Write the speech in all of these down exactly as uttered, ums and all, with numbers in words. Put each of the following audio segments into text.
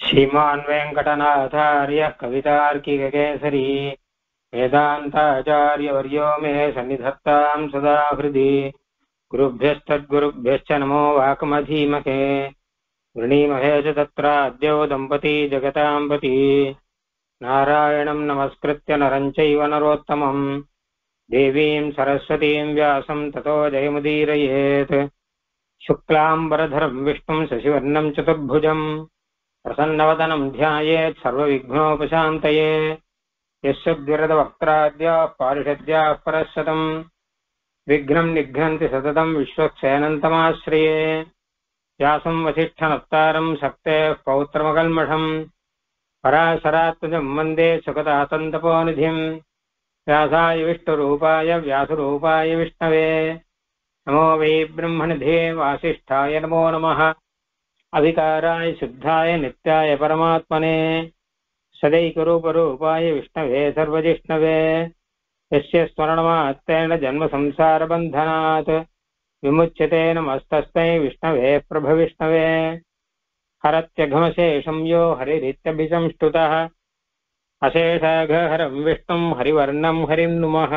श्रीमान् वेङ्कटनाथार्यः कवितार्किककेसरी वेदान्ताचार्यवर्यो मे सन्निधत्तां सदा हृदि गुरुभ्यस्तद्गुरुभ्यश्च नमो वाकमधीमहे वृणीमहे च तत्राद्यो दम्पती जगतां पति नारायणं नमस्कृत्य नरं चैव नरोत्तमं देवीं सरस्वतीं व्यासं ततो जयमुदीरयेत् शुक्लाम्बरधरं विष्णुं शशिवर्णं चतुर्भुजं प्रसन्नवदनं ध्यायेत् सर्वविघ्नोपशान्तये यस्य द्विरदवक्त्राद्याः पारिषद्याः परशतं विघ्नं निघ्नन्ति सततं विश्वक्सेनन्तमाश्रये व्यासं वसिष्ठनप्तारं शक्तेः पौत्रमकल्मषं पराशरात्मजं वन्दे सुखदातन्तपोनिधिं व्यासाय विष्णुरूपाय व्यासरूपाय विष्णवे नमो वै ब्रह्मनिधे वासिष्ठाय नमो नमः अविकाराय शुद्धाय नित्याय परमात्मने सदैकरूपरूपाय विष्णवे सर्वजिष्णवे यस्य स्मरणमात्रेण जन्मसंसारबन्धनात् विमुच्यते नमस्तस्मै विष्णवे प्रभविष्णवे हरत्यघमशेषं यो हरिरित्यभिसंष्टुतः अशेषाघहरं विष्णुं हरिवर्णं हरिं नुमः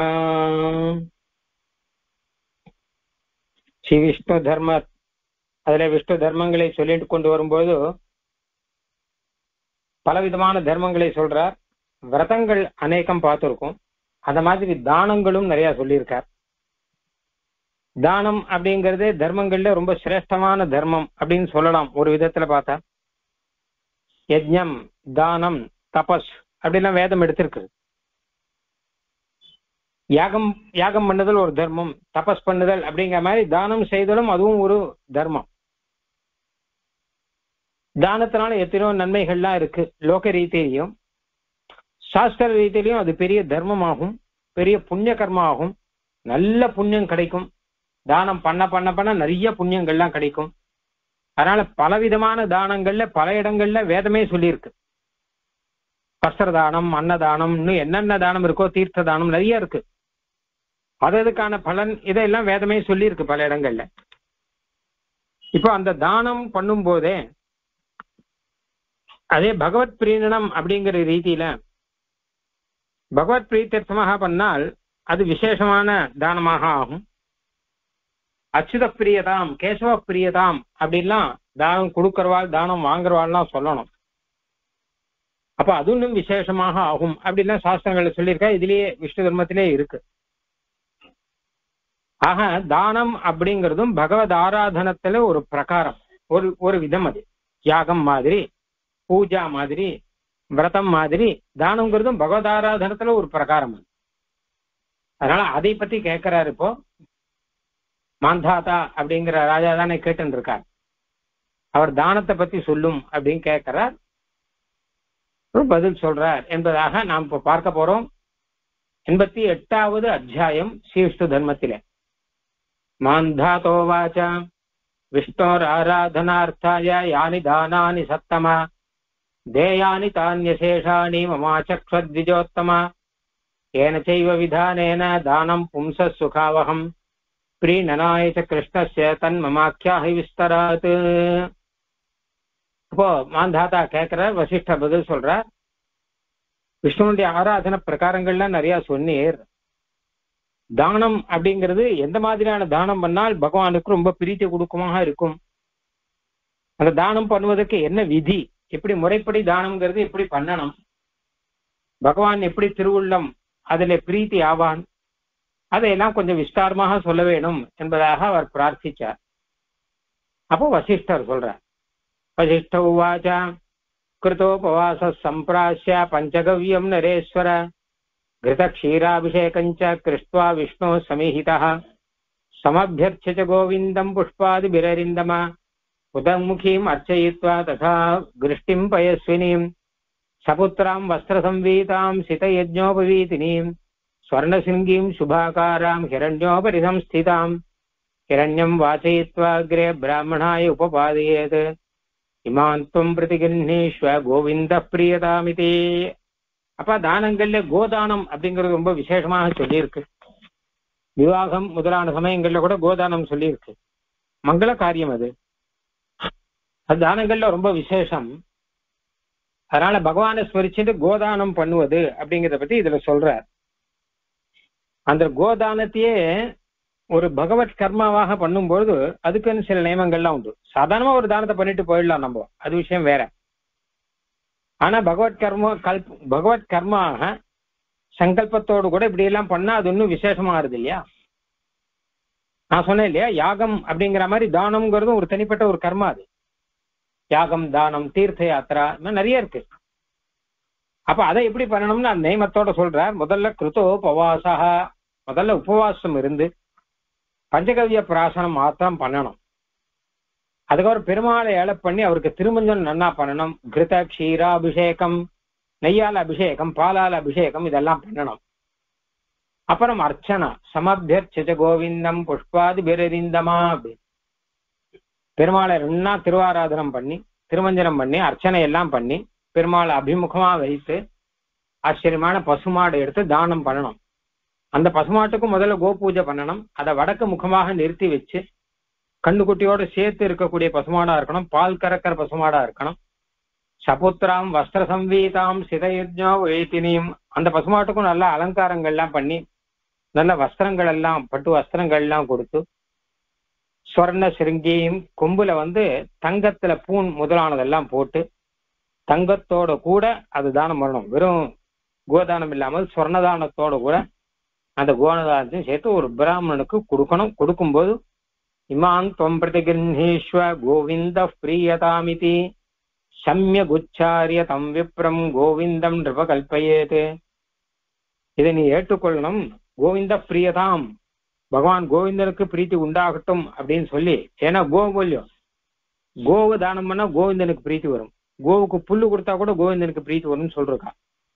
ஸ்ரீ விஷ்ணு தர்ம அதுல விஷ்ணு தர்மங்களை சொல்லிட்டு கொண்டு வரும்போது பலவிதமான தர்மங்களை சொல்றார். விரதங்கள் அநேகம் பார்த்திருக்கும், அந்த மாதிரி தானங்களும் நிறைய சொல்லியிருக்கார். தானம் அப்படிங்கிறது தர்மங்கள்ல ரொம்ப சிரேஷ்டமான தர்மம் அப்படின்னு சொல்லலாம். ஒரு விதத்துல பார்த்தா யஜ்ஞம், தானம், தபஸ் அப்படிலாம் வேதம் எடுத்திருக்கு. யாகம் யாகம் பண்ணுதல் ஒரு தர்மம், தபஸ் பண்ணுதல் அப்படிங்கிற மாதிரி தானம் செய்தலும் அதுவும் ஒரு தர்மம். தானத்தினால எத்தனையோ நன்மைகள்லாம் இருக்கு. லோக ரீதியிலையும் சாஸ்திர ரீதியிலையும் அது பெரிய தர்மமாகும், பெரிய புண்ணிய கர்மாகும். நல்ல புண்ணியம் கிடைக்கும். தானம் பண்ண பண்ண பண்ண நிறைய புண்ணியங்கள்லாம் கிடைக்கும். அதனால பலவிதமான தானங்கள்ல பல இடங்கள்ல வேதமே சொல்லியிருக்கு. வஸ்திர தானம், அன்னதானம், இன்னும் என்னென்ன தானம் இருக்கோ, தீர்த்த தானம் நிறைய இருக்கு. அதற்கான பலன் இதெல்லாம் வேதமே சொல்லியிருக்கு பல இடங்கள்ல. இப்போ அந்த தானம் பண்ணும் போதே அதே பகவத் பிரீணனம் அப்படிங்கிற ரீதியில பகவத் பிரீத்தியர்த்தமாக பண்ணால் அது விசேஷமான தானமாக ஆகும். அச்சுத பிரியதாம், கேசவ பிரியதாம் அப்படின்லாம் தானம் கொடுக்கறவாள் தானம் வாங்குறவாள்லாம் சொல்லணும். அப்ப அது இன்னும் விசேஷமாக ஆகும் அப்படின்லாம் சாஸ்திரங்களை சொல்லியிருக்கா. இதுலயே விஷ்ணு தர்மத்திலே இருக்கு. ஆக தானம் அப்படிங்கிறதும் பகவத் ஆராதனத்துல ஒரு பிரகாரம், ஒரு ஒரு விதம். அது யாகம் மாதிரி, பூஜா மாதிரி, விரதம் மாதிரி தானம்ங்கிறதும் பகவத் ஆராதனத்துல ஒரு பிரகாரம். அதனால அதை பத்தி கேட்கிறாரு. இப்போ மாந்தாதா அப்படிங்கிற ராஜா தானே கேட்டு இருக்கார். அவர் தானத்தை பத்தி சொல்லும் அப்படின்னு கேட்கிறார். பதில் சொல்றார் என்பதாக நாம் இப்ப பார்க்க போறோம். எண்பத்தி எட்டாவது அத்தியாயம் ஸ்ரீ விஷ்ணு தர்மத்திலே. மாந்தாதோ வாச விஷ்ணோர் ஆராதனார்த்தாய யானி தானானி சத்தமா தேயானி தான்யசேஷாணி மமாச்சக்ஷ்வத்விஜோத்தமா ஏன செய்வ விதானேன தானம் பும்ச சுகாவகம் பிரீணனாய ச கிருஷ்ணஸ்ய தன்மமாக்கியாஹி விஸ்தராத். இப்போ மாந்தாதா கேட்கிறார், வசிஷ்ட பதில் சொல்றார். விஷ்ணுனுடைய ஆராதன பிரகாரங்கள்லாம் நிறைய சொன்னீர். தானம் அப்படிங்கிறது எந்த மாதிரியான தானம் பண்ணால் பகவானுக்கு ரொம்ப பிரீத்தி கொடுக்குமாக இருக்கும், அந்த தானம் பண்ணுவதற்கு என்ன விதி, எப்படி முறைப்படி தானம்ங்கிறது எப்படி பண்ணணும், பகவான் எப்படி திருவுள்ளம் அதுல பிரீத்தி ஆவான், அதையெல்லாம் கொஞ்சம் விஸ்தாரமாக சொல்ல வேணும் என்பதாக அவர் பிரார்த்திச்சார். அப்போ வசிஷ்டர் சொல்றார். வசிஷ்ட உவாச்ச கிருதோபவாச சம்பிராஸ்ய பஞ்சகவ்யம் நரேஸ்வர கிருத க்ஷீராபிஷேகஞ்ச கிருஷ்ட்வா விஷ்ணு சமீஹிதः சமபியர்ச்ச ச கோவிந்தம் புஷ்பாதி பிரரிந்தம உதமுகீம் அர்ச்சயித்வா ததா கிருஷ்டிம் பயஸ்வினீம் சபுத்ராம் வஸ்திரசம்வீதாம் சிதயஜ்ஞோபவீதினீம் ஸ்வர்ணசிங்கீம் சுபாகாராம் ஹிரண்யோபரி சம்ஸ்திதாம் ஹிரண்யம் வாசயித்வா அக்ரே பிராமணாய உபபாதயேத் இமாந்தம் பிரதிகிருஷ்வ கோவிந்த பிரியதாமிதே. அப்ப தானங்கள்ல கோதானம் அப்படிங்கிறது ரொம்ப விசேஷமாக சொல்லியிருக்கு. விவாகம் முதலான சமயங்கள்ல கூட கோதானம் சொல்லியிருக்கு. மங்கள காரியம் அது. அது தானங்கள்ல ரொம்ப விசேஷம். அதனால பகவானை ஸ்மரிச்சுட்டு கோதானம் பண்ணுவது அப்படிங்கிறத பத்தி இதுல சொல்றார். அந்த கோதானத்தையே ஒரு பகவத் கர்மாவாக பண்ணும்போது அதுக்குன்னு சில நியமங்கள்லாம் உண்டு. சாதாரணமா ஒரு தானத்தை பண்ணிட்டு போயிடலாம் நம்ம, அது விஷயம் வேற. ஆனா பகவத் கர்ம கல்ப் பகவத் கர்மாக சங்கல்பத்தோடு கூட இப்படி எல்லாம் பண்ணா அது இன்னும் விசேஷமா ஆறுது இல்லையா? நான் சொன்னேன் இல்லையா, யாகம் அப்படிங்கிற மாதிரி தானம்ங்கிறதும் ஒரு தனிப்பட்ட ஒரு கர்மா. அது யாகம், தானம், தீர்த்த யாத்திரா, நிறைய இருக்கு. அப்ப அதை எப்படி பண்ணணும்னு அந்த நியமத்தோட சொல்றார். முதல்ல கிருத்தோபவாசா, முதல்ல உபவாசம் இருந்து பஞ்சகவ்ய பிராசனம் மாத்திரம் பண்ணணும். அதுக்கப்புறம் பெருமாளை ஏழை பண்ணி அவருக்கு திருமஞ்சம் நன்னா பண்ணணும். கிருத க்ஷீராபிஷேகம், நெய்யால அபிஷேகம், பாலால அபிஷேகம், இதெல்லாம் பண்ணணும். அப்புறம் அர்ச்சனா, சமபியர்ச்ச கோவிந்தம் புஷ்பாதி பிரரிந்தமா அப்படி பெருமாளை ரெண்டா திருவாராதனம் பண்ணி திருமஞ்சனம் பண்ணி அர்ச்சனை எல்லாம் பண்ணி பெருமாளை அபிமுகமா வைத்து ஆச்சரியமான பசுமாடு எடுத்து தானம் பண்ணணும். அந்த பசுமாட்டுக்கும் முதல்ல கோ பூஜை பண்ணணும். அதை வடக்கு முகமாக நிறுத்தி வச்சு கண்ணுக்குட்டியோடு சேர்த்து இருக்கக்கூடிய பசுமாடா இருக்கணும். பால் கறக்கிற பசுமாடா இருக்கணும். சபுத்திராம் வஸ்திர சம்வீதாம் சிதயுஜ்ஞோ எழுத்தினியும், அந்த பசுமாட்டுக்கும் நல்ல அலங்காரங்கள்லாம் பண்ணி நல்ல வஸ்திரங்கள் எல்லாம், பட்டு வஸ்திரங்கள் எல்லாம் கொடுத்து, ஸ்வர்ண சிருங்கியும், கொம்புல வந்து தங்கத்துல பூன் முதலானதெல்லாம் போட்டு தங்கத்தோட கூட அது தானம் பண்ணணும். வெறும் கோதானம் இல்லாமல் ஸ்வர்ணதானத்தோட கூட அந்த கோதானத்தையும் சேர்த்து ஒரு பிராமணனுக்கு கொடுக்கணும். கொடுக்கும்போது இமான் தொம் பிரதிகிருஹீஸ்வ கோவிந்த பிரியதாமிதி சம்ய குச்சாரிய தம் விப்ரம் கோவிந்தம் நிருப கல்பயேது. இதை நீ ஏற்றுக்கொள்ளணும். கோவிந்த பிரியதாம், பகவான் கோவிந்தனுக்கு பிரீத்தி உண்டாகட்டும் அப்படின்னு சொல்லி. ஏன்னா கோவல்யம், கோவு தானம் பண்ணா கோவிந்தனுக்கு பிரீத்தி வரும். கோவுக்கு புல்லு கொடுத்தா கூட கோவிந்தனுக்கு பிரீத்தி வரும்னு சொல்றா.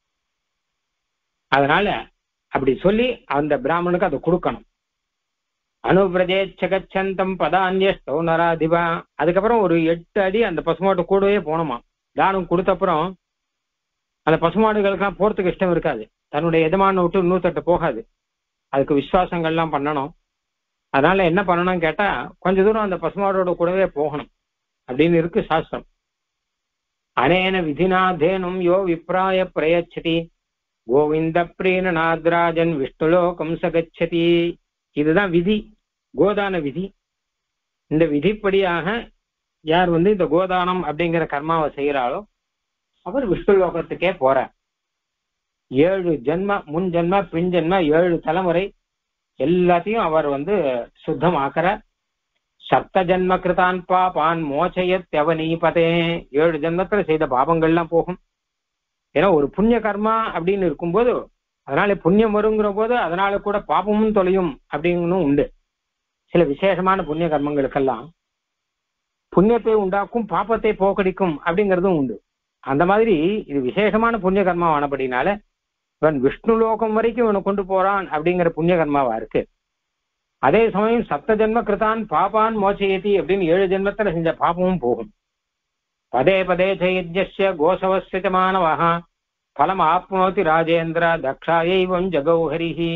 அதனால அப்படி சொல்லி அந்த பிராமணனுக்கு அதை கொடுக்கணும். அனுபிரதேச்சகச்சந்தம் பதான்யஸ்தோ நராதிபா. அதுக்கப்புறம் ஒரு எட்டு அடி அந்த பசுமாட்டு கூடவே போனோமா. தானம் கொடுத்தப்புறம் அந்த பசுமாடுகளுக்கெல்லாம் போறதுக்கு இஷ்டம் இருக்காது. தன்னுடைய எஜமான விட்டு இன்னூத்தட்டு போகாது. அதுக்கு விசுவாசங்கள்லாம் பண்ணணும். அதனால என்ன பண்ணணும் கேட்டா, கொஞ்ச தூரம் அந்த பசுமாடோட கூடவே போகணும் அப்படின்னு இருக்கு சாஸ்திரம். அனேன விதிநாதேனும் யோ விப்ராய பிரயச்சதி கோவிந்த பிரீன நாத்ராஜன் விஷ்ணுலோகம் சகச்சதி. இதுதான் விதி, கோதான விதி. இந்த விதிப்படியாக யார் வந்து இந்த கோதானம் அப்படிங்கிற கர்மாவை செய்யறாளோ அவர் விஷ்ணு லோகத்துக்கே போற. ஏழு ஜென்ம, முன் ஜென்ம, பின் ஜென்ம, ஏழு தலைமுறை எல்லாத்தையும் அவர் வந்து சுத்தமாக்குற. சப்த ஜென்ம கிருதான் பாபான் மோச்சயத்யவனீபதே. ஏழு ஜென்மத்துல செய்த பாபங்கள்லாம் போகும். ஏன்னா ஒரு புண்ணிய கர்மா அப்படின்னு இருக்கும்போது, அதனால புண்ணியம் வருங்கிற போது அதனால கூட பாபமும் தொலையும் அப்படின்னு உண்டு. சில விசேஷமான புண்ணிய கர்மங்களுக்கெல்லாம் புண்ணியத்தை உண்டாக்கும், பாப்பத்தை போக்கடிக்கும் அப்படிங்கிறதும் உண்டு. அந்த மாதிரி இது விசேஷமான புண்ணிய கர்மாவானபடினால இவன் விஷ்ணு லோகம் வரைக்கும் இவனை கொண்டு போறான் அப்படிங்கிற புண்ணிய கர்மாவா இருக்கு. அதே சமயம் சப்த ஜென்ம கிருதான் பாபான் மோச்சயதி அப்படின்னு ஏழு ஜென்மத்துல செஞ்ச பாபமும் போகும். பதே பதே சயஜ்ய கோசவஸ்ய மாணவஹா பலம் ஆப்னோதி ராஜேந்திர தக்ஷாயைவம் ஜகௌஹரிஹி.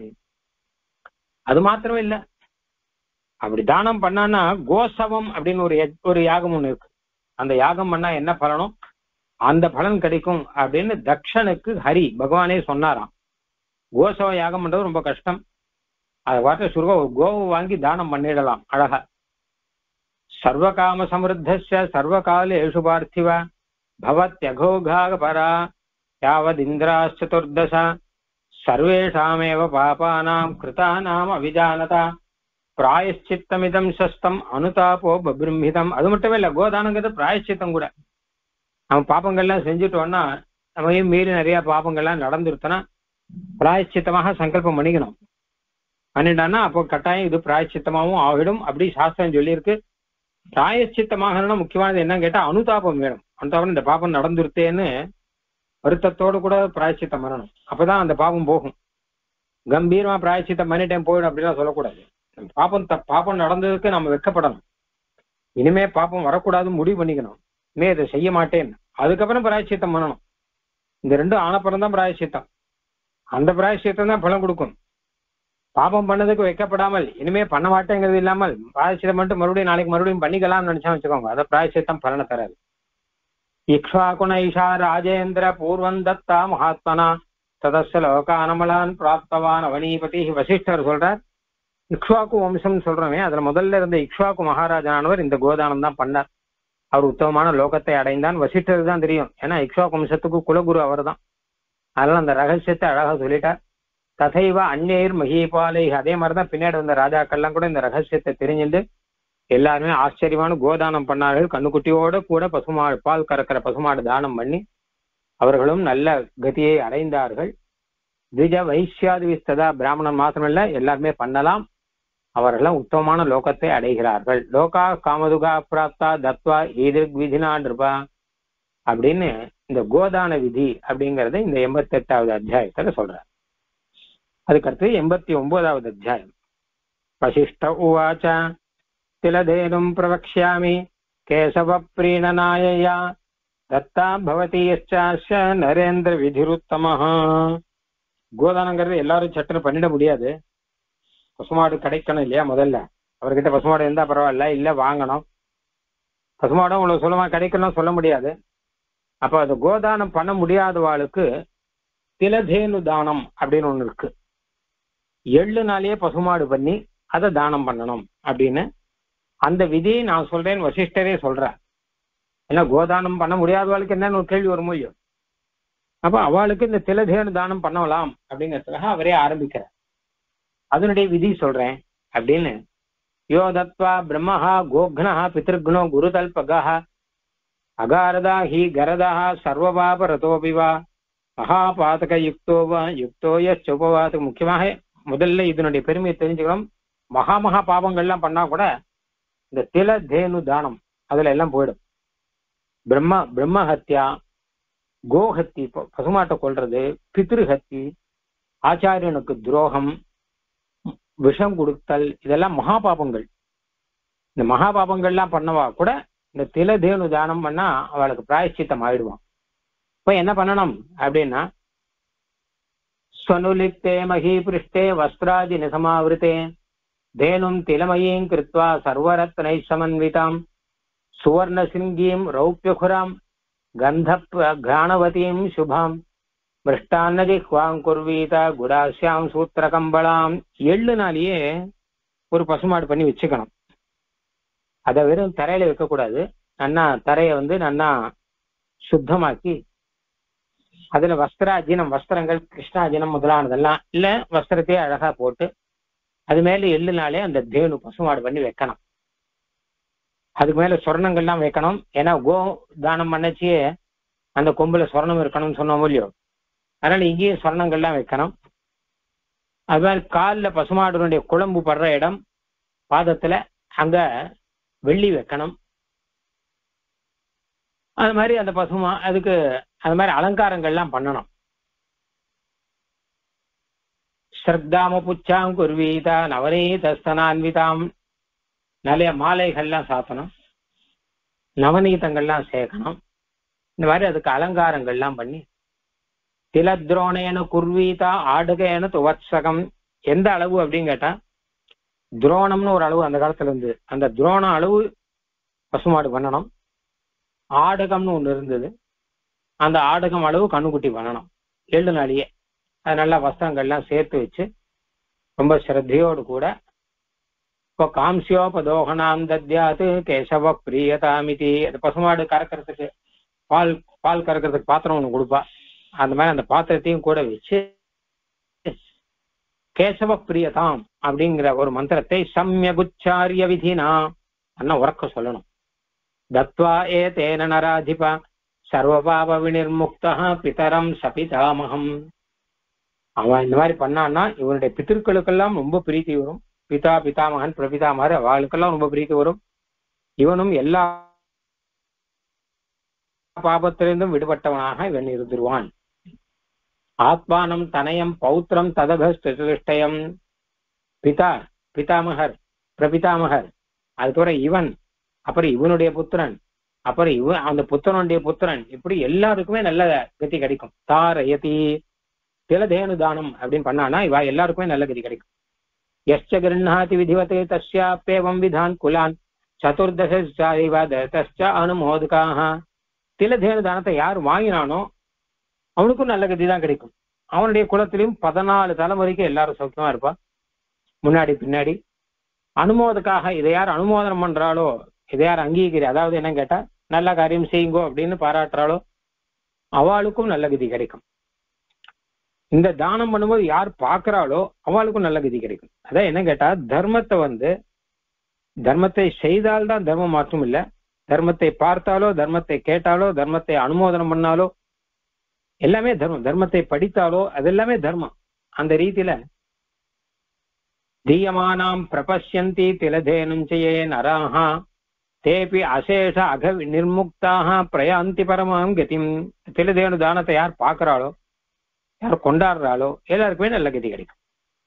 அது மாத்திரம் இல்ல, அப்படி தானம் பண்ணான்னா கோசவம் அப்படின்னு ஒரு ஒரு யாகம் ஒண்ணு இருக்கு. அந்த யாகம் பண்ணா என்ன பலனும் அந்த பலன் கிடைக்கும் அப்படின்னு தக்ஷனுக்கு ஹரி பகவானே சொன்னாராம். கோசவ யாகம் பண்றது ரொம்ப கஷ்டம். அதை பார்த்து சுருக ஒரு கோவை வாங்கி தானம் பண்ணிடலாம் அழகா. சர்வகாம சமிருத்தஸ்ய சர்வகாலேஷு பார்த்திவ பவத்யகோகாக பரா யாவத் இந்திராச்சதுர்தச சர்வேஷாமேவ பாபானாம் கிருதானாம் அவிஜானதா பிராயஷ்சித்தமிதம் சஸ்தம் அனுதாபோ பபிரம்மிதம். அது மட்டுமே இல்ல, கோதானங்கிறது பிராயஷ்சித்தம் கூட. நம்ம பாப்பங்கள்லாம் செஞ்சுட்டோம்னா நம்மையும் மீறி நிறைய பாப்பங்கள்லாம் நடந்துருத்தோன்னா பிராயஷ்சித்தமாக சங்கல்பம் பண்ணிக்கணும். பண்ணிட்டான்னா அப்போ கட்டாயம் இது பிராயஷ்சித்தமாகவும் ஆகிடும் அப்படி சாஸ்திரம் சொல்லியிருக்கு. பிராயஷ்சித்தமாக முக்கியமானது என்னன்னு கேட்டா அனுதாபம் வேணும். அனுதாபம் இந்த பாப்பம் நடந்துருத்தேன்னு வருத்தத்தோடு கூட பிராயஷ்சித்தம் பண்ணணும். அப்பதான் அந்த பாபம் போகும். கம்பீரமா பிராயஷ்சித்தம் பண்ணிட்டேன் போயிடும் அப்படிலாம் சொல்லக்கூடாது. பாப்பம் த பாப்பம் நடந்ததுக்கு நம்ம வெட்கப்படணும். இனிமே பாப்பம் வரக்கூடாது முடிவு பண்ணிக்கணும். இனிமே இதை செய்ய மாட்டேன், அதுக்கப்புறம் பிராயஷ்சித்தம் பண்ணணும். இந்த ரெண்டும் ஆனப்புறம் தான் பிராயஷ்சித்தம். அந்த பிராயஷ்சித்தம் தான் பலன் கொடுக்கும். பாபம் பண்ணதுக்கு வைக்கப்படாமல் இனிமே பண்ண மாட்டேங்கிறது இல்லாமல் பிராயஷ்சித்தம் மட்டும் மறுபடியும் நாளைக்கு மறுபடியும் பண்ணிக்கலாம்னு நினைச்சா வச்சுக்கோங்க, அதை பிராயஷ்சித்தம் பலனை தராது. இக்ஷ்வாகுனைஷா ராஜேந்திர பூர்வம் தத்தா மகாத்மனா ததஸ்ய லோகானமலான் பிராப்தவான் அவனீபதி. வசிஷ்டர் சொல்றார், இக்ஷ்வாக்கு வம்சம் சொல்றோமே, அதுல முதல்ல இருந்த இக்ஷ்வாக்கு மகாராஜானவர் இந்த கோதானம் தான் பண்ணார். அவர் உத்தமமான லோகத்தை அடைந்தான். வசிஷ்டருக்கு தான் தெரியும், ஏன்னா இக்ஷ்வாக்கு வம்சத்துக்கு குலகுரு அவர் தான். அதனால அந்த ரகசியத்தை அழகா சொல்லிட்டார். ததைவ அந்நேர் மகிபாலை, அதே மாதிரிதான் பின்னாடி வந்த ராஜாக்கள்லாம் கூட இந்த ரகசியத்தை தெரிஞ்சுட்டு எல்லாருமே ஆச்சரியமான கோதானம் பண்ணார்கள். கண்ணுக்குட்டியோட கூட பசுமாடு, பால் கறக்கிற பசுமாடு தானம் பண்ணி அவர்களும் நல்ல கதியை அடைந்தார்கள். திஜ வைசியாதி விஸ்ததா, பிராமணன் மாத்திரமல்ல எல்லாருமே பண்ணலாம். அவர்களும் உத்தமமான லோகத்தை அடைகிறார்கள். லோகா காமதுகா பிராப்தா தத்வா ஈதிர்க் விதினா நிருபா அப்படின்னு இந்த கோதான விதி அப்படிங்கறத இந்த எண்பத்தி எட்டாவது அத்தியாயத்துல சொல்றார். அதுக்கடுத்து எண்பத்தி ஒன்பதாவது அத்தியாயம். வசிஷ்ட உவாச்ச திலதேனும் பிரவக்ஷ்யாமி கேசவ பிரீணனாயயா தத்தா பவதி யச்சாஸ்ய நரேந்திர விதிருத்தமஹ. கோதானங்கிறது எல்லாரும் சட்டுன்னு பண்ணிட முடியாது. பசுமாடு கிடைக்கணும் இல்லையா? முதல்ல அவர்கிட்ட பசுமாடு இருந்தா பரவாயில்ல, இல்ல வாங்கணும். பசுமாடும் உங்களுக்கு சுலமா கிடைக்கணும் சொல்ல முடியாது. அப்ப அது கோதானம் பண்ண முடியாதவாளுக்கு திலதேனு தானம் அப்படின்னு ஒண்ணு இருக்கு. எள்ளு நாளையே பசுமாடு பண்ணி அதை தானம் பண்ணணும் அப்படின்னு அந்த விதியை நான் சொல்றேன், வசிஷ்டரே சொல்றேன். ஏன்னா கோதானம் பண்ண முடியாதவாளுக்கு என்னன்னு ஒரு கேள்வி வரும் இல்லையோ. அப்ப அவளுக்கு இந்த திலதேனு தானம் பண்ணலாம் அப்படிங்கிறதுக்காக அவரே ஆரம்பிக்கிறார். அதனுடைய விதி சொல்றேன் அப்படின்னு. யோ தத்வா பிரம்மஹா கோக்னா பித்ருக்னோ குருதல்பகா அகாரதா ஹி கரதா சர்வபாப ரதோபிவா மகாபாதக யுக்தோவா யுக்தோய உபவாத. முக்கியமாக முதல்ல இதனுடைய பெருமையை தெரிஞ்சுக்கணும். மகா மகா பாபங்கள்லாம் பண்ணா கூட இந்த தில தேனு தானம் அதுல எல்லாம் போயிடும். பிரம்ம பிரம்ம ஹத்யா, கோஹத்தி பசுமாட்டை கொள்றது, பித்ருஹத்தி, ஆச்சாரியனுக்கு துரோகம், விஷம் கொடுத்தல், இதெல்லாம் மகா பாபங்கள். இந்த மகா பாபங்கள்லாம் பண்ணவா கூட இந்த திலதேனு தானம் பண்ணா அவளுக்கு பிராயச்சித்தம் ஆயிடுவான். இப்ப என்ன பண்ணணும் அப்படின்னா, ஸ்வனுலிப்தே மகி பிருஷ்டே வஸ்திராதி நிசமாவிருத்தே தேனும் திலமயீம் கிருத்வா சர்வரத்னை சமன்விதாம் சுவர்ண சிங்கீம் ரௌப்யகுராம் கந்த கிராணவதீம் சுபாம் மிருஷ்டான்னதி குவாங்குர்வீத குடாசியாம் சூத்திர கம்பளாம். எள்ளு நாளையே ஒரு பசுமாடு பண்ணி வச்சுக்கணும். அதை வெறும் தரையில வைக்கக்கூடாது. நன்னா தரையை வந்து நன்னா சுத்தமாக்கி அதுல வஸ்திராஜீனம், வஸ்திரங்கள் கிருஷ்ணாஜீனம் முதலானதெல்லாம் இல்ல வஸ்திரத்தையே அழகா போட்டு அது மேல எள்ளு நாளே அந்த தேனு பசுமாடு பண்ணி வைக்கணும். அதுக்கு மேல சொர்ணங்கள்லாம் வைக்கணும். ஏன்னா கோ தானம் பண்ணச்சியே அந்த கொம்புல சொர்ணம் இருக்கணும்னு சொன்னோம் இல்லையோ, அதனால இங்கேயும் சொர்ணங்கள்லாம் வைக்கணும். அது மாதிரி காலில் பசுமாடுடைய குழம்பு படுற இடம் பாதத்துல அங்க வெள்ளி வைக்கணும். அது மாதிரி அந்த பசுமா அதுக்கு அது மாதிரி அலங்காரங்கள்லாம் பண்ணணும். ஸ்ரத்தாம புச்சாம் குர்வீதா நவநீதஸ்தனான்விதாம், நிறைய மாலைகள்லாம் சாத்தணும், நவநீதங்கள்லாம் சேர்க்கணும். இந்த மாதிரி அதுக்கு அலங்காரங்கள்லாம் பண்ணி திலத்ரோணேன குர்வீதா ஆடுகேன துவத்சகம். எந்த அளவு அப்படின்னு கேட்டா துரோணம்னு ஒரு அளவு அந்த காலத்துல இருந்து, அந்த துரோணம் அளவு பசுமாடு பண்ணணும். ஆடகம்னு ஒண்ணு இருந்தது, அந்த ஆடகம் அளவு கண்ணுக்குட்டி பண்ணணும். ஏழு நாளையே அது நல்லா வஸ்திரங்கள்லாம் சேர்த்து வச்சு ரொம்ப ஸ்ரத்தையோடு கூட இப்போ காம்சியோபதோகனாம் தத்யாத்து கேசவ பிரியதாமிதி. அது பசுமாடு கறக்கிறதுக்கு பால் பால் கறக்கிறதுக்கு பாத்திரம் ஒண்ணு கொடுப்பா. அந்த மாதிரி அந்த பாத்திரத்தையும் கூட வச்சு கேசவ பிரியதாம் அப்படிங்கிற ஒரு மந்திரத்தை சம்யகுச்சாரிய விதினா அண்ணா உறக்க சொல்லணும். தத்வா ஏ தேன நராதிபா சர்வபாப வினிர்முக்தா பிதரம் சபிதாமகம். அவன் இந்த மாதிரி பண்ணான்னா இவனுடைய பித்திருக்களுக்கெல்லாம் ரொம்ப பிரீத்தி வரும். பிதா பிதாமகன் பிரபிதாமகர் அவளுக்கெல்லாம் ரொம்ப பிரீத்தி வரும். இவனும் எல்லா பாபத்திலிருந்தும் விடுபட்டவனாக இவன் இருந்துருவான். ஆத்மானம் தனயம் பௌத்திரம் ததபஸ்திருஷ்டயம். பிதா பிதாமகர் பிரபிதாமகர், அதுக்கப்புறம் இவன், அப்புறம் இவனுடைய புத்திரன், அப்புறம் இவன் அந்த புத்திரனுடைய புத்திரன், இப்படி எல்லாருக்குமே நல்ல கதி கிடைக்கும். தாரயதி திலதேனு தானம் அப்படின்னு பண்ணானா இவ எல்லாருக்குமே நல்ல கதி கிடைக்கும். யஸ்ச கிருண்ணாதி விதிவதே தஸ்யாப்யேவம் விதான் குலான் சதுர்தச அனுமோதுகாக திலதேனு தானத்தை யார் வாங்கினானோ அவனுக்கும் நல்ல கதி தான் கிடைக்கும். அவனுடைய குலத்திலையும் பதினாலு தலைமுறைக்கு எல்லாரும் சௌக்கியமா இருப்பா. முன்னாடி பின்னாடி அனுமோதக்காக இதை யார் அனுமோதனம் பண்றாளோ, இதை யார் அங்கீகரி, அதாவது என்ன கேட்டா நல்ல காரியம் செய்யுங்கோ அப்படின்னு பாராட்டுறாளோ அவளுக்கும் நல்ல கதி கிடைக்கும். இந்த தானம் பண்ணும்போது யார் பார்க்கிறாளோ அவளுக்கும் நல்ல கதி கிடைக்கும். அதான் என்ன கேட்டா தர்மத்தை வந்து தர்மத்தை செய்தால்தான் தர்மம் மாற்றும் இல்லை, தர்மத்தை பார்த்தாலோ தர்மத்தை கேட்டாலோ தர்மத்தை அனுமோதனம் பண்ணாலோ எல்லாமே தர்மம். தர்மத்தை படித்தாலோ அதெல்லாமே தர்மம். அந்த ரீதியில தீயமானாம் பிரபஷ்யந்தி திலதேனுஞ்சயே நராஹா தேபி அசேஷ அக நிர்முக்தாக பிரயாந்தி பரமாம் கதிம். திலதேனு தானத்தை யார் பார்க்கிறாளோ யார் கொண்டாடுறாளோ எல்லாருக்குமே நல்ல கதி கிடைக்கும்.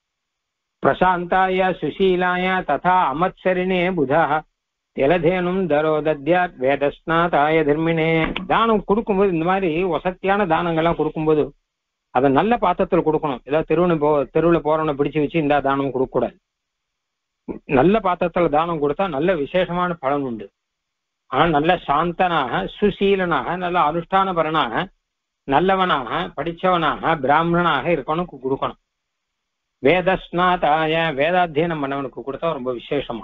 பிரசாந்தாய சுசீலாய ததா அமத்சரிணே புதா திலதேனும் தரோ தத்யாத் வேதஸ்நாதாய தர்மினே. தானம் கொடுக்கும்போது இந்த மாதிரி வசத்தியான தானங்கள்லாம் கொடுக்கும்போது அதை நல்ல பாத்திரத்தில் கொடுக்கணும். ஏதாவது தெருவுன்னு போ தெருவில் போறவனை பிடிச்சு வச்சு இந்த தானம் கொடுக்க கூடாது. நல்ல பாத்திரத்துல தானம் கொடுத்தா நல்ல விசேஷமான பலன் உண்டு. ஆனா நல்ல சாந்தனாக சுசீலனாக நல்ல அனுஷ்டானபரனாக நல்லவனாக படிச்சவனாக பிராமணனாக இருக்கவனுக்கு கொடுக்கணும். வேதஸ்நாதாய வேதாத்தியனம் பண்ணவனுக்கு கொடுத்தா ரொம்ப விசேஷமா,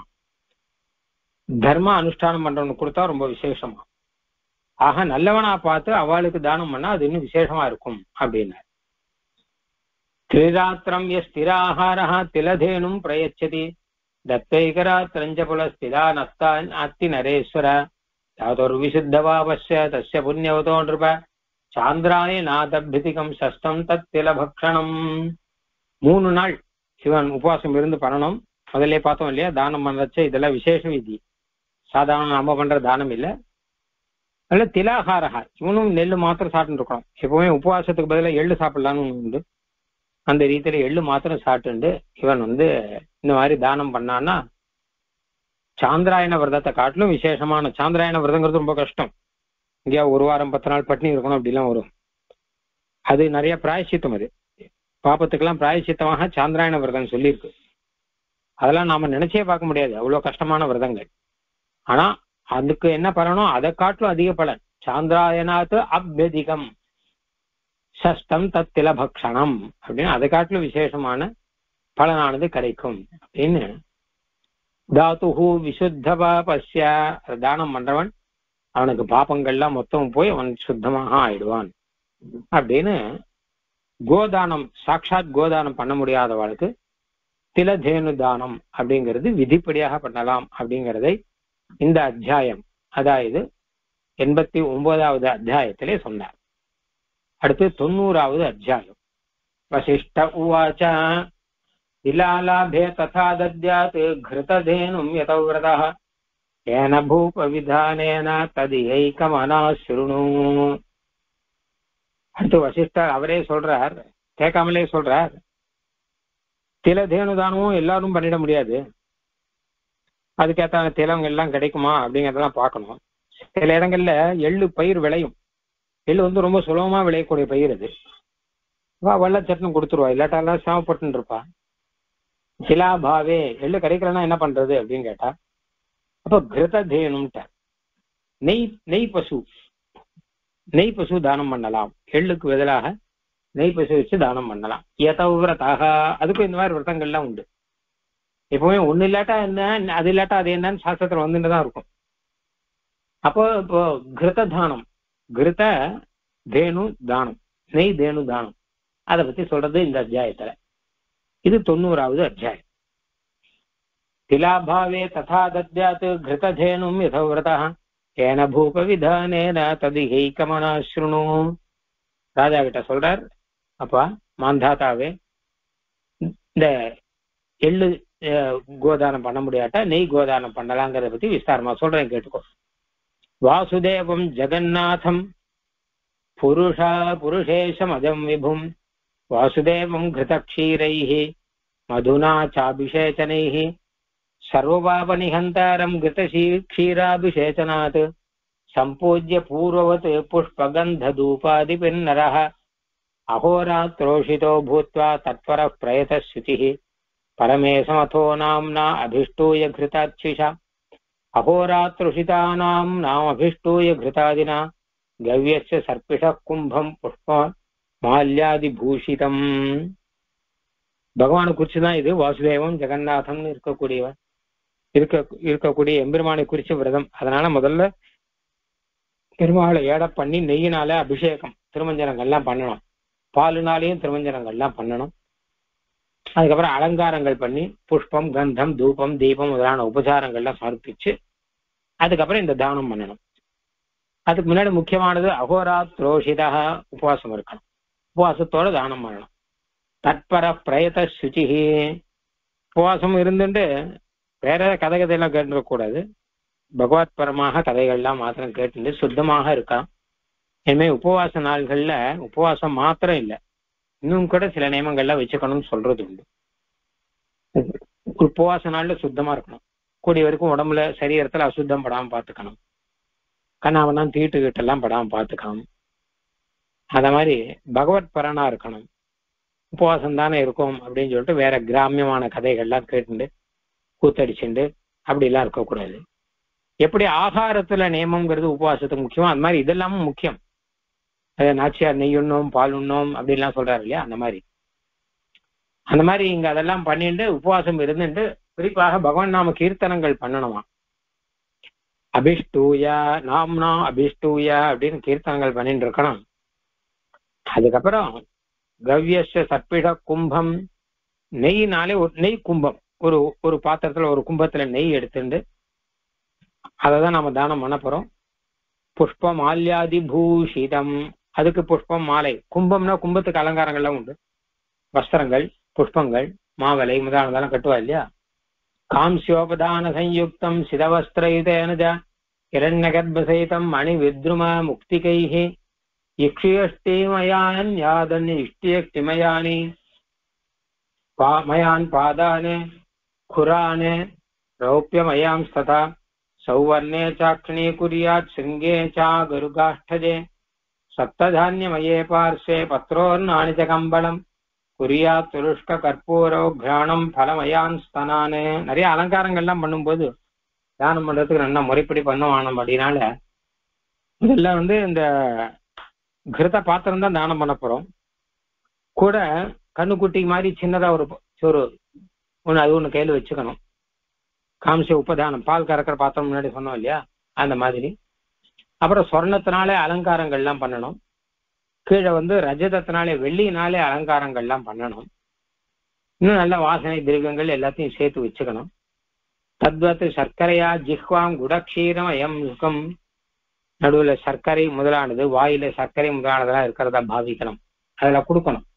தர்ம அனுஷ்டானம் பண்றவனுக்கு கொடுத்தா ரொம்ப விசேஷமா. ஆக நல்லவனா பார்த்து அவளுக்கு தானம் பண்ணா அது இன்னும் விசேஷமா இருக்கும் அப்படின்னு. திரிராத்திரம் எஸ் ஸ்திராஹாரா திலதேனும் பிரயச்சதி தத்தைகராத்திரஞ்ச புல ஸ்திரா நஸ்தான் அத்தி நரேஸ்வர யாதொரு விசுத்தவாவஸ்ய தஸ்ய புண்ணியவதோ நிருப சாந்திராய நாதபிதிகம் சஷ்டம் தத் திலபக்ஷணம். மூணு நாள் சிவன் உபவாசம் இருந்து பண்ணணும். முதல்ல பார்த்தோம் இல்லையா, தானம் பண்றச்ச இதெல்லாம் விசேஷ விதி, சாதாரண நாம பண்ற தானம் இல்லை. அதில் திலாகாரகா இவனும் நெல் மாத்திரம் சாப்பிட்டு இருக்கணும். எப்பவுமே உபவாசத்துக்கு பதிலாக எள்ளு சாப்பிடலான்னு உண்டு. அந்த ரீதியில எள்ளு மாத்திரம் சாப்பிட்டு இவன் வந்து இந்த மாதிரி தானம் பண்ணான்னா சாந்திராயண விரதத்தை காட்டிலும் விசேஷமான. சாந்திராயண விரதங்கிறது ரொம்ப கஷ்டம். இங்கேயா ஒரு வாரம் பத்து நாள் பட்டினி இருக்கணும் அப்படிலாம் வரும். அது நிறைய பிராயச்சித்தம், அது பாப்பத்துக்கெல்லாம் பிராயச்சித்தமாக சாந்திராயண விரதம் சொல்லியிருக்கு. அதெல்லாம் நாம நினைச்சே பார்க்க முடியாது, அவ்வளவு கஷ்டமான விரதங்கள். ஆனா அதுக்கு என்ன பலனோ அதை காட்டிலும் அதிக பலன். சாந்திராயணாத்து அப்யதிகம் சஷ்டம் தத் திலபக்ஷணம் அப்படின்னு அதை காட்டிலும் விசேஷமான பலனானது கிடைக்கும் அப்படின்னு. தாத்துஹு விசுத்த பாபஸ்ய, தானம் பண்றவன் அவனுக்கு பாப்பங்கள்லாம் மொத்தம் போய் அவன் சுத்தமாக ஆயிடுவான் அப்படின்னு. கோதானம் சாட்சாத் கோதானம் பண்ண முடியாதவளுக்கு திலதேனு தானம் அப்படிங்கிறது விதிப்படியாக பண்ணலாம் அப்படிங்கிறதை இந்த அத்தியாயம், அதாவது எண்பத்தி ஒன்பதாவது அத்தியாயத்திலே சொன்னார். அடுத்து தொண்ணூறாவது அத்தியாயம். வசிஷ்ட உவாச்ச திலாலாபே ததா தத்யாத் கிருததேனும் யதவ்ரதः ஏன பூப விதானேன ததியைகமனா ஸ்ருணு. அடுத்து வசிஷ்டர் அவரே சொல்றார், கேட்காமலே சொல்றார், திலதேனு தானமும் எல்லாரும் பண்ணிட முடியாது, அதுக்கேற்ற திலவங்க எல்லாம் கிடைக்குமா அப்படிங்கிறதெல்லாம் பார்க்கணும். சில இடங்கள்ல எள்ளு பயிர் விளையும். எள்ளு வந்து ரொம்ப சுலபமா விளையக்கூடிய பயிர். அது வா வெள்ளச்சட்டம் கொடுத்துருவா, இல்லாட்டாலாம் சிரமப்பட்டு இருப்பா. சிலாபாவே எள்ளு கிடைக்கலன்னா என்ன பண்றது அப்படின்னு கேட்டா, அப்போ கிருததேனும்ட்ட நெய் நெய் பசு நெய் பசு தானம் பண்ணலாம். எள்ளுக்கு பதிலாக நெய் பசு வச்சு தானம் பண்ணலாம். யதவ்ரதாக, அதுக்கும் இந்த மாதிரி விரதங்கள்லாம் உண்டு. எப்பவுமே ஒண்ணு இல்லாட்டா என்ன, அது இல்லாட்டா அது என்னன்னு சாஸ்திரத்துல வந்துட்டு தான் இருக்கும். அப்போ இப்போ கிருத தானம், கிருத தேனு தானம், நெய் தேனு தானம், அதை பத்தி சொல்றது இந்த அத்தியாயத்துல. இது தொண்ணூறாவது அத்தியாயம். திலாபாவே ததா தத்யாத் கிருததேனும் யதவ்ரதः ஏன பூப விதானேன ததிஹைகமனா ஸ்ருணு. ராஜா கிட்ட சொல்றார், அப்பா மாந்தாத்தாவே, இந்த எள்ளு கோதானம் பண்ண முடியாட்டா நெய் கோதானம் பண்ணலாங்கிறத பத்தி விஸ்தாரமா சொல்றேன், கேட்டுக்கோ. வாசுதேவம் ஜெகநாதம் புருஷா புருஷேஷம் அஜம் விபும் வாசுதேவம் கிருதக்ஷீரைஹ மதுனா சாபிஷேச்சனைஹ சர்வபாபநிஹந்தாரம் கிருதஷீ க்ஷீராபிஷேச்சனாத் சம்பூஜ்ய பூர்வவத் புஷ்பகந்ததூபாதிபின்னரஹ அஹோராத்ரோஷிதோ பூத்வா தத்பரः பிரயதः ஸ்ருதிः பரமேசமதோ நாம்னா அபிஷ்டூய கிருதாட்சிஷா அஹோராத்ருஷிதானாம் நாம் அபிஷ்டூய கிருதாதினா கவ்யஸ்ய சர்பிஷ கும்பம் புஷ்ப மால்யாதி பூஷிதம். பகவானை குறிச்சுதான் இது. வாசுதேவம் ஜெகநாதம்னு இருக்கக்கூடியவன் இருக்க இருக்கக்கூடிய எம்பெருமானை குறிச்ச விரதம். அதனால முதல்ல பெருமாளை ஏட பண்ணி நெய்யினால அபிஷேகம் திருமஞ்சனங்கள்லாம் பண்ணணும். பாலுனாலையும் திருமஞ்சனங்கள்லாம் பண்ணணும். அதுக்கப்புறம் அலங்காரங்கள் பண்ணி புஷ்பம் கந்தம் தூபம் தீபம் முதலான உபசாரங்கள்லாம் சமர்ப்பிச்சு அதுக்கப்புறம் இந்த தானம் பண்ணணும். அதுக்கு முன்னாடி முக்கியமானது அகோராத்ரோஷிதா உபவாசம் இருக்கணும். உபவாசத்தோட தானம் பண்ணணும். தற்பர பிரயத சுச்சிஹி. உபவாசம் இருந்துட்டு வேற கதை கதையெல்லாம் கேட்டுக்கூடாது. பகவத் பரமாக கதைகள்லாம் மாத்திரம் கேட்டு சுத்தமாக இருக்கான். இனிமே உபவாச நாள்கள்ல உபவாசம் மாத்திரம் இல்லை, இன்னும் கூட சில நியமங்கள்லாம் வச்சுக்கணும்னு சொல்றது உண்டு. உபவாச நாள்ல சுத்தமா இருக்கணும். கூடிய வரைக்கும் உடம்புல சரீரத்துல அசுத்தம் படாம பார்த்துக்கணும். கண்ணாவெல்லாம் தீட்டு கிட்டெல்லாம் படாம பார்த்துக்கணும். அத மாதிரி பகவத் பரனா இருக்கணும். உபவாசம் தானே இருக்கும் அப்படின்னு சொல்லிட்டு வேற கிராமியமான கதைகள்லாம் கேட்டுண்டு கூத்தடிச்சுண்டு அப்படிலாம் இருக்கக்கூடாது. எப்படி ஆகாரத்துல நியமம்ங்கிறது உபவாசத்துக்கு முக்கியம், அது மாதிரி இதெல்லாமும் முக்கியம். நாச்சியார் நெய் உண்ணோம் பால் உண்ணோம் அப்படின்லாம் சொல்றாரு இல்லையா, அந்த மாதிரி அந்த மாதிரி இங்க அதெல்லாம் பண்ணிட்டு உபவாசம் இருந்துட்டு குறிப்பாக பகவான் நாம கீர்த்தனங்கள் பண்ணணுமா. அபிஷ்டூயா நாம்னா அபிஷ்டூயா அப்படின்னு கீர்த்தனங்கள் பண்ணிட்டு இருக்கணும். அதுக்கப்புறம் கவ்யஸ்ய சர்பிட கும்பம், நெய்னாலே ஒரு நெய் கும்பம், ஒரு ஒரு பாத்திரத்துல ஒரு கும்பத்துல நெய் எடுத்துட்டு அதைதான் நாம தானம் பண்ண போறோம். புஷ்ப மால்யாதி பூஷிதம், அதுக்கு புஷ்பம் மாலை. கும்பம்னா கும்பத்துக்கு அலங்காரங்கள்லாம் உண்டு. வஸ்திரங்கள் புஷ்பங்கள் மாவலை முதலானதெல்லாம் கட்டுவா இல்லையா. காம்சியோபதான சயுக்தம் சிதவஸ்திரயுதேனஜ இரண்ய கர்ப்பசைதம் மணி வித்ரும முக்திகைஹி இக்ஷியஷ்டிமயான் யாதன் இஷ்டியஷ்டிமயானி மயான் பாதானே குரானே ரௌப்யமயாம் ததா சௌவர்ணே சாக்ஷணீ குர்யாத் சிங்கே சா கருகாஷ்டஜே சப்ததான்யமயே பார்ஸ்வே பத்ரோர்நாணி ச கம்பளம் குறியாத் துருஷ்க கற்பூரோ கிராணம் பலமயான் ஸ்தனானே. நிறைய அலங்காரங்கள்லாம் பண்ணும்போது தானம் பண்றதுக்கு நல்லா முறைப்படி பண்ணுவானோம். அப்படின்னால இதெல்லாம் வந்து இந்த கிருத பாத்திரம் தான் தானம் பண்ண போறோம். கூட கண்ணுக்குட்டி மாதிரி சின்னதா ஒரு ஒரு ஒண்ணு அது ஒண்ணு கையில வச்சுக்கணும். காம்சி உபதானம் பால் கறக்கிற பாத்திரம் முன்னாடி சொன்னோம் இல்லையா, அந்த மாதிரி. அப்புறம் சொர்ணத்தினாலே அலங்காரங்கள்லாம் பண்ணணும். கீழே வந்து ரஜதத்தினாலே வெள்ளியினாலே அலங்காரங்கள்லாம் பண்ணணும். இன்னும் நல்ல வாசனை திரவியங்கள் எல்லாத்தையும் சேர்த்து வச்சுக்கணும். தத்வத் சர்க்கரையா ஜிஹ்வாம் குடக்ஷீரம் அயம் சுகம், நடுவுல சர்க்கரை முதலானது வாயில சர்க்கரை முதலானதெல்லாம் இருக்கிறதா பாவிக்கணும். அதெல்லாம் கொடுக்கணும்.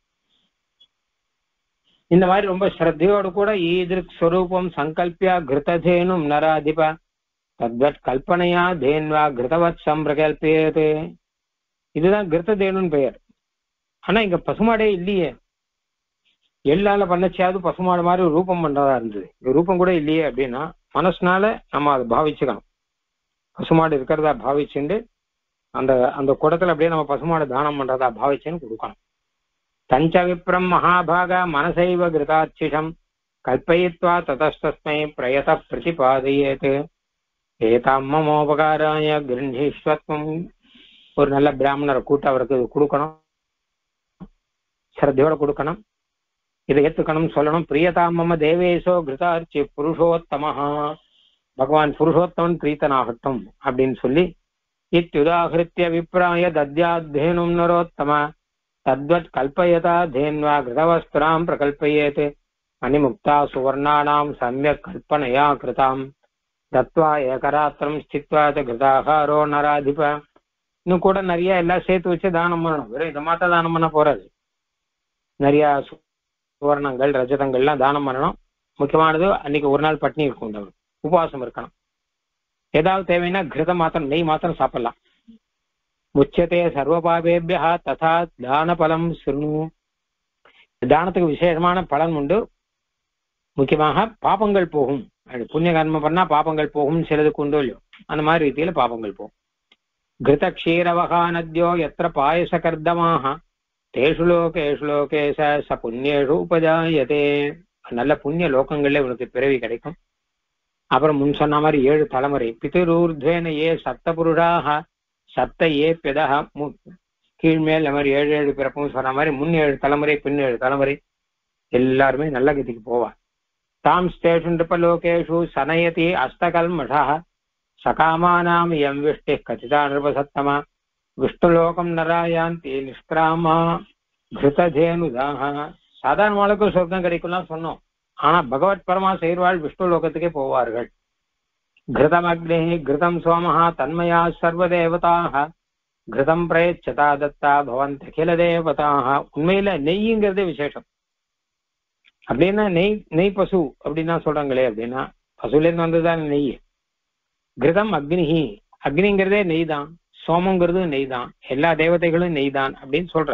இந்த மாதிரி ரொம்ப ஸ்ரத்தையோடு கூட ஈதிருக் ஸ்வரூபம் சங்கல்பியா கிருததேனும் நராதிப தத்வத் கல்பனையா தேன்வா கிருதவத் சம்பிரகல்பியது. இதுதான் கிருத்ததேனுன்னு பெயர். ஆனா இங்க பசுமாடே இல்லையே. எள்ளால பண்ணச்சாவது பசுமாடு மாதிரி ரூபம் பண்றதா இருந்தது. இந்த ரூபம் கூட இல்லையே அப்படின்னா மனசுனால நம்ம அதை பாவிச்சுக்கணும். பசுமாடு இருக்கிறதா பாவிச்சுண்டு அந்த அந்த குடத்துல அப்படியே நம்ம பசுமாடு தானம் பண்றதா பாவிச்சுன்னு கொடுக்கணும். தஞ்ச விப்ரம் மகாபாக மனசைவ கிருதாட்சிஷம் கல்பயித்வா ததஸ்தஸ்மை பிரயத பிரதிபாதையேது ஏதாம் மமோபகாராய கிருஹீஸ்வத்வம். ஒரு நல்ல பிராமணரை கூட்ட அவருக்கு கொடுக்கணும், ஸ்ரத்தையோட கொடுக்கணும், இதை ஏத்துக்கணும் சொல்லணும். பிரியதாமம தேவேசோ கிருதார்ச்சி புருஷோத்தமஹா, பகவான் புருஷோத்தமன் பிரீத்தனாகட்டும் அப்படின்னு சொல்லி இத்யுதாகிருத்திய விப்ராய தத்யாத்தேனும் நரோத்தம தத்வத் கல்பயதா தேன்வா கிருதவஸ்திராம் பிரகல்பயேத் மணிமுக்தா சுவர்ணானாம் சம்யக் கல்பனையா கிருதாம் தத்வா ஏகராத்திரம் ஸ்தித்வா கிருதாகாரோ நராதிப. இன்னும் கூட நிறைய எல்லாம் சேர்த்து வச்சு தானம் பண்ணணும். வெறும் இதை மாத்த தானம் பண்ண போறாது. நிறைய சுவர்ணங்கள் ரஜதங்கள்லாம் தானம் பண்ணணும். முக்கியமானது அன்னைக்கு ஒரு நாள் பட்னி இருக்கும், உபவாசம் இருக்கணும். ஏதாவது தேவைன்னா கிருதம் மாத்திரம் நெய் மாத்திரம் சாப்பிடலாம். முச்சதே சர்வபாபேபியா ததா தான பலம் சிறு. தானத்துக்கு விசேஷமான பலன் உண்டு. முக்கியமாக பாபங்கள் போகும். புண்ணிய கர்மம் பண்ணா பாபங்கள் போகும், சிலதுக்கு உண்டோ இல்லையோ அந்த மாதிரி ரீதியில பாபங்கள் போகும். கிருத க்ஷீரவகா நத்யோ எத்திர பாயச கர்தமாக தேஷு லோகேஷு லோகேஷ ச புண்ணியேஷு உபஜாயதே. நல்ல புண்ணிய லோகங்கள்ல இவனுக்கு பிறவி கிடைக்கும். அப்புறம் முன் சொன்ன மாதிரி ஏழு தலைமுறை பிதிரூர்துவேன ஏ சப்த புருஷாக சப்த ஏ பெதா கீழ்மேல் அந்த மாதிரி ஏழு ஏழு பிறப்பும் சொன்ன மாதிரி முன் ஏழு தலைமுறை பின் ஏழு தலைமுறை எல்லாருமே நல்ல கதிக்கு போவார். தாம் ஸ்தேஷு நிருபலோகேஷு சனயதி அஸ்தகல்மஷா சகாமானாம் எம் விஷ்டி கதிதா நிருபசத்தமா விஷ்ணுலோகம் நராயாந்தி நிஷ்கிராமா கிருததேனுதாக. சாதாரணமாளுக்கும் சொர்க்கம் கிடைக்கும்லாம் சொன்னோம். ஆனா பகவத் பரமா செய்வாள் விஷ்ணு லோகத்துக்கே போவார்கள். கிருதம் அக்னி கிருதம் சோமஹா தன்மயா சர்வதேவதாக கிருதம் பிரயச்சதா தத்தா பவந்த் அகில தேவதாக. உண்மையில நெய்யுங்கிறதே விசேஷம். அப்படின்னா நெய் நெய் பசு அப்படின்னா சொல்றாங்களே, அப்படின்னா பசுலேருந்து வந்ததுதான் நெய். கிருதம் அக்னிஹி அக்னிங்கிறதே நெய் தான், சோமங்கிறது நெய் தான், எல்லா தேவதைகளும் நெய் தான் அப்படின்னு சொல்ற.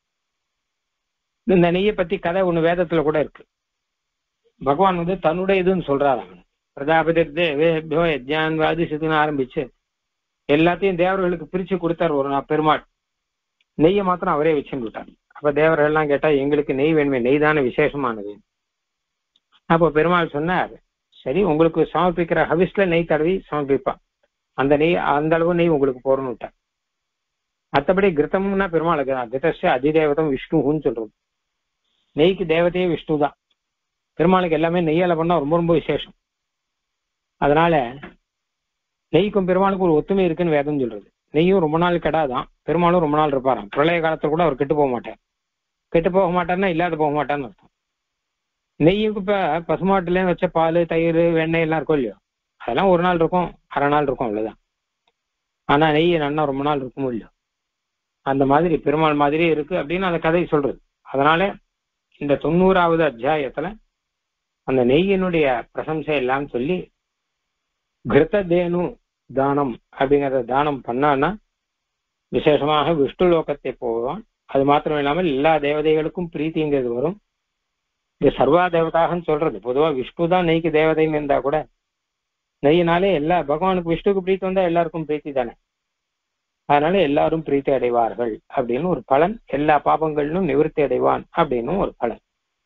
இந்த நெய்யை பத்தி கதை ஒண்ணு வேதத்துல கூட இருக்கு. பகவான் வந்து தன்னுடைய இதுன்னு சொல்றாரு. பிரஜாபதி தேவேபியோ யஜ்ஞான் வாதிஷத்துன்னு ஆரம்பிச்சு எல்லாத்தையும் தேவர்களுக்கு பிரிச்சு கொடுத்தார் ஒரு நாள் பெருமாள். நெய்யை மாத்திரம் அவரே வச்சுட்டு விட்டார். அப்ப தேவர்கள் எல்லாம் கேட்டா எங்களுக்கு நெய் வேணுமே, நெய் தானே விசேஷமானது. அப்போ பெருமாள் சொன்னார், சரி உங்களுக்கு சமர்ப்பிக்கிற ஹவிஸ்ல நெய் தடவி சமர்ப்பிப்பான், அந்த நெய் அந்த அளவு நெய் உங்களுக்கு போறன்னு விட்டார். மற்றபடி கிருத்தம்னா பெருமாளுக்கு தான். கிருத்தஸ்ய அதிதேவதம் விஷ்ணுன்னு சொல்றது. நெய்க்கு தேவதையே விஷ்ணு தான். பெருமாளுக்கு எல்லாமே நெய்யால பண்ணா ரொம்ப ரொம்ப விசேஷம். அதனால நெய்க்கும் பெருமாளுக்கு ஒரு ஒத்துமை இருக்குன்னு வேதம் சொல்றது. நெய்யும் ரொம்ப நாள் கெடாதான், பெருமாளும் ரொம்ப நாள் இருப்பாராம். பிரளய காலத்துல கூட அவர் கெட்டு போக மாட்டார். கெட்டு போக மாட்டார்னா இல்லாத போக மாட்டார்னு அர்த்தம். நெய்யுக்கு இப்ப பசுமாட்டுல வச்ச பால் தயிர் வெண்ணெய் எல்லாம் இருக்கும் இல்லையோ, அதெல்லாம் ஒரு நாள் இருக்கும், அரை நாள் இருக்கும், அவ்வளவுதான். ஆனா நெய் நன்னா ரொம்ப நாள் இருக்கும் இல்லையோ, அந்த மாதிரி பெருமாள் மாதிரி இருக்கு அப்படின்னு அந்த கதை சொல்றது. அதனால இந்த தொண்ணூறாவது அத்தியாயத்துல அந்த நெய்யினுடைய பிரசம்சை எல்லாம் சொல்லி கிருத்ததேனு தானம் அப்படிங்கிறத தானம் பண்ணான்னா விசேஷமாக விஷ்ணு லோகத்தை போவான். அது மாத்திரம் இல்லாமல் எல்லா தேவதைகளுக்கும் பிரீத்திங்கிறது வரும். இது சர்வா தேவதாகன்னு சொல்றது. பொதுவா விஷ்ணு தான் நெய்க்கு தேவதைன்னு இருந்தா கூட நெய்யினாலே எல்லா பகவானுக்கு விஷ்ணுக்கு பிரீத்தி வந்தா எல்லாருக்கும் பிரீத்தி தானே. அதனால எல்லாரும் பிரீத்தி அடைவார்கள் அப்படின்னு ஒரு பலன். எல்லா பாபங்களிலும் நிவர்த்தி அடைவான் அப்படின்னு ஒரு பலன்.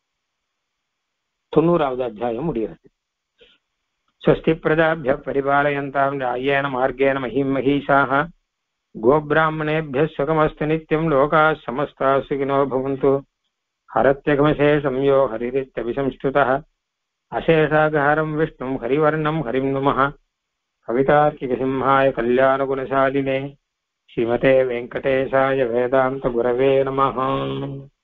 தொண்ணூறாவது அத்தியாயம் முடிகிறது. ஸ்வஸ்தி பிரஜாபிய பரிபாலயந்தாம் ராயேன மார்கேன மஹிம் மஹீஷாஹ கோபிராமணேபிய சுகமஸ்து நித்யம் லோகாः சமஸ்தாः சுகினோ பவந்து. ஹரத்யகமசேஷம் யோ ஹரிரித்யபிசம்ஸ்துதः அசேஷாகஹரம் விஷ்ணும் ஹரிவர்ணம் ஹரிம் நமः. கவிதார்க்கிகசிம்ஹாய கல்யாணகுணசாலினே ஸ்ரீமதே வெங்கடேசாய வேதாந்த குரவே நமः.